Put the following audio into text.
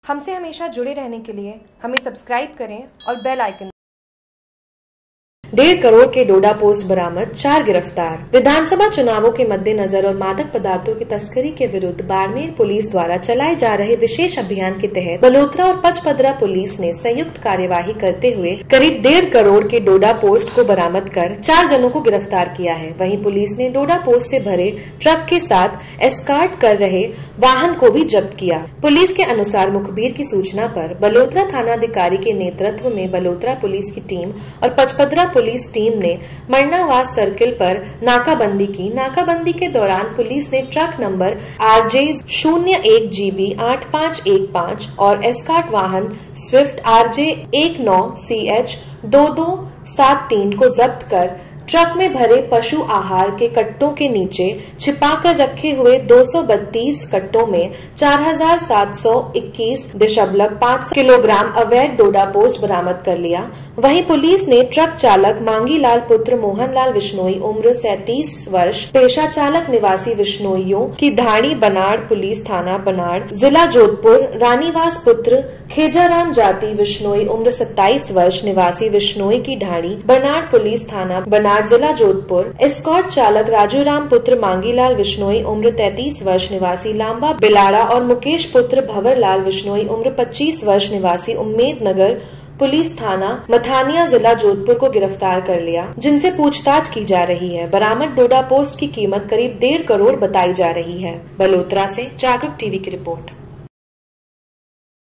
हमसे हमेशा जुड़े रहने के लिए हमें सब्सक्राइब करें और बेल आइकन। 1.5 करोड़ के डोडा पोस्ट बरामद, 4 गिरफ्तार। विधानसभा चुनावों के मद्देनजर और मादक पदार्थों की तस्करी के विरुद्ध बाड़मेर पुलिस द्वारा चलाए जा रहे विशेष अभियान के तहत बलोत्रा और पचपदरा पुलिस ने संयुक्त कार्यवाही करते हुए करीब 1.5 करोड़ के डोडा पोस्ट को बरामद कर 4 जनों को गिरफ्तार किया है। वहीं पुलिस ने डोडा पोस्ट से भरे ट्रक के साथ एस्कॉर्ट कर रहे वाहन को भी जब्त किया। पुलिस के अनुसार मुखबिर की सूचना पर बलोत्रा थानाधिकारी के नेतृत्व में बलोत्रा पुलिस की टीम और पचपदरा पुलिस टीम ने मरनावास सर्किल पर नाकाबंदी की। नाकाबंदी के दौरान पुलिस ने ट्रक नंबर RJ 01GB 8515 और एस्कॉर्ट वाहन स्विफ्ट RJ 19CH 2273 को जब्त कर ट्रक में भरे पशु आहार के कट्टों के नीचे छिपाकर रखे हुए 232 कट्टों में 4721.5 किलोग्राम अवैध डोडा पोस्ट बरामद कर लिया। वहीं पुलिस ने ट्रक चालक मांगीलाल पुत्र मोहनलाल विश्नोई उम्र 37 वर्ष, पेशा चालक निवासी विश्नोइयों की ढाणी बनाड़ पुलिस थाना बनाड़ जिला जोधपुर, रानीवास पुत्र खेजाराम जाति विश्नोई उम्र 27 वर्ष निवासी विश्नोई की ढाणी बनाड़ पुलिस थाना बनाड़ जिला जोधपुर, एस्कॉर्ट चालक राजू राम पुत्र मांगीलाल विश्नोई उम्र 33 वर्ष निवासी लांबा बिलाड़ा और मुकेश पुत्र भंवरलाल विश्नोई उम्र 25 वर्ष निवासी उम्मेद नगर पुलिस थाना मथानिया जिला जोधपुर को गिरफ्तार कर लिया, जिनसे पूछताछ की जा रही है। बरामद डोडा पोस्ट की कीमत करीब 1.5 करोड़ बताई जा रही है। बलोत्रा से जागरूक टीवी की रिपोर्ट।